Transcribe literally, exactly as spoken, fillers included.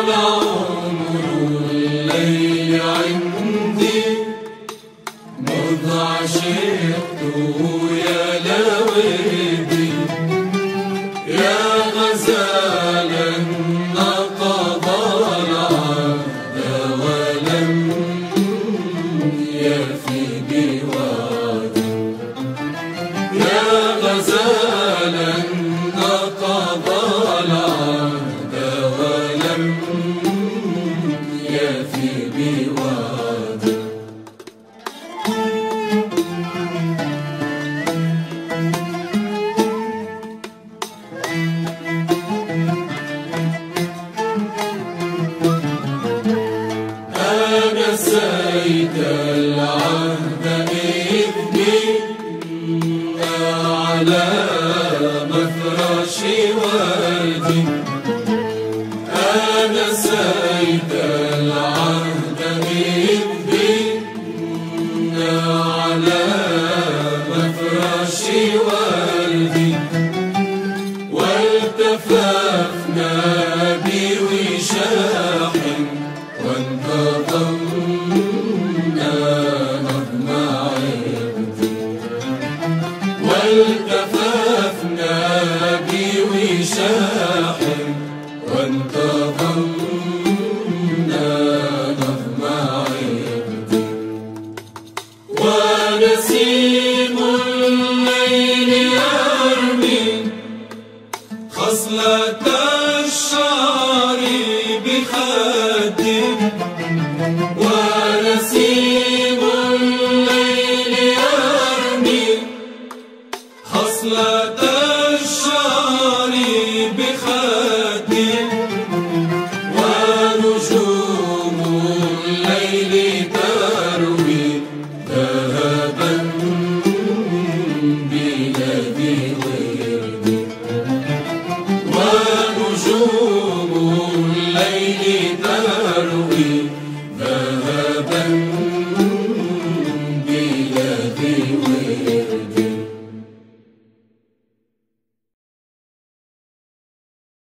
عمر الليل عندي مذ عشقته يا لودي يا غزالا نقض العهد ولم يفي بوعده يا غزالا نقض العهد ولم يفي بوعده نسيت العهد إذ بنا على مفرش وردي نسيت العهد إذ بنا على مفرش وردي والتففنا بوشاح وانتظرنا